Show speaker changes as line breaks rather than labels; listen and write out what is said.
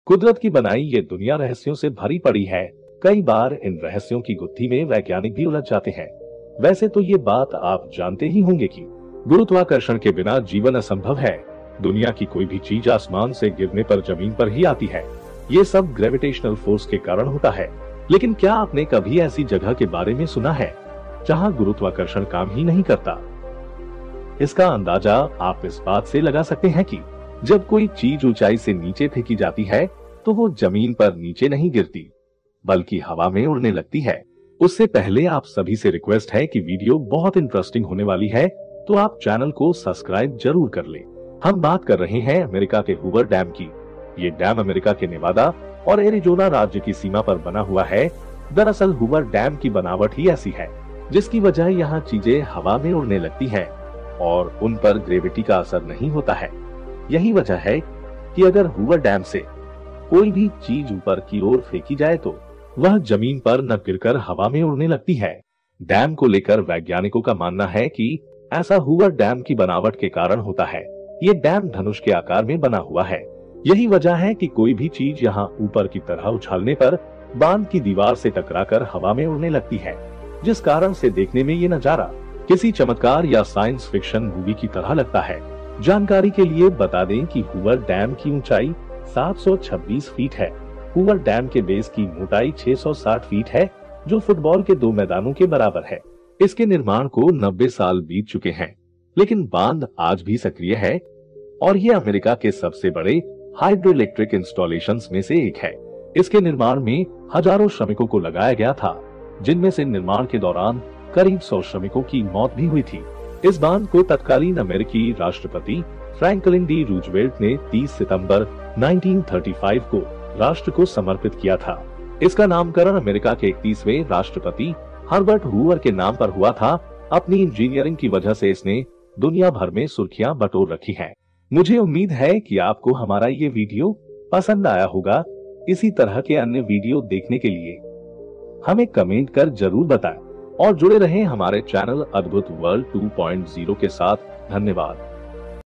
कुदरत की बनाई ये दुनिया रहस्यों से भरी पड़ी है। कई बार इन रहस्यों की गुत्थी में वैज्ञानिक भी उलझ जाते हैं। वैसे तो ये बात आप जानते ही होंगे कि गुरुत्वाकर्षण के बिना जीवन असंभव है। दुनिया की कोई भी चीज आसमान से गिरने पर जमीन पर ही आती है। ये सब ग्रेविटेशनल फोर्स के कारण होता है। लेकिन क्या आपने कभी ऐसी जगह के बारे में सुना है जहां गुरुत्वाकर्षण काम ही नहीं करता? इसका अंदाजा आप इस बात से लगा सकते हैं कि जब कोई चीज ऊंचाई से नीचे फेंकी जाती है तो वो जमीन पर नीचे नहीं गिरती बल्कि हवा में उड़ने लगती है। उससे पहले आप सभी से रिक्वेस्ट है कि वीडियो बहुत इंटरेस्टिंग होने वाली है, तो आप चैनल को सब्सक्राइब जरूर कर लें। हम बात कर रहे हैं अमेरिका के हूवर डैम की। ये डैम अमेरिका के नेवादा और एरिजोना राज्य की सीमा पर बना हुआ है। दरअसल हूवर डैम की बनावट ही ऐसी है जिसकी वजह यहाँ चीजें हवा में उड़ने लगती हैं और उन पर ग्रेविटी का असर नहीं होता है। यही वजह है कि अगर हूवर डैम से कोई भी चीज ऊपर की ओर फेंकी जाए तो वह जमीन पर न गिरकर हवा में उड़ने लगती है। डैम को लेकर वैज्ञानिकों का मानना है कि ऐसा हूवर डैम की बनावट के कारण होता है। ये डैम धनुष के आकार में बना हुआ है। यही वजह है कि कोई भी चीज यहाँ ऊपर की तरह उछालने पर बांध की दीवार से टकराकर हवा में उड़ने लगती है, जिस कारण से देखने में ये नजारा किसी चमत्कार या साइंस फिक्शन मूवी की तरह लगता है। जानकारी के लिए बता दें कि हूवर डैम की ऊंचाई 726 फीट है। हूवर डैम के बेस की मोटाई 660 फीट है, जो फुटबॉल के 2 मैदानों के बराबर है। इसके निर्माण को 90 साल बीत चुके हैं, लेकिन बांध आज भी सक्रिय है और ये अमेरिका के सबसे बड़े हाइड्रोइलेक्ट्रिक इंस्टॉलेशंस में से एक है। इसके निर्माण में हजारों श्रमिकों को लगाया गया था, जिनमें से निर्माण के दौरान करीब 100 श्रमिकों की मौत भी हुई थी। इस बांध को तत्कालीन अमेरिकी राष्ट्रपति फ्रैंकलिन डी रूजवेल्ट ने 30 सितंबर 1935 को राष्ट्र को समर्पित किया था। इसका नामकरण अमेरिका के 31वें राष्ट्रपति हर्बर्ट हूवर के नाम पर हुआ था। अपनी इंजीनियरिंग की वजह से इसने दुनिया भर में सुर्खियां बटोर रखी हैं। मुझे उम्मीद है कि आपको हमारा ये वीडियो पसंद आया होगा। इसी तरह के अन्य वीडियो देखने के लिए हमें कमेंट कर जरूर बताएं और जुड़े रहें हमारे चैनल अद्भुत वर्ल्ड 2.0 के साथ। धन्यवाद।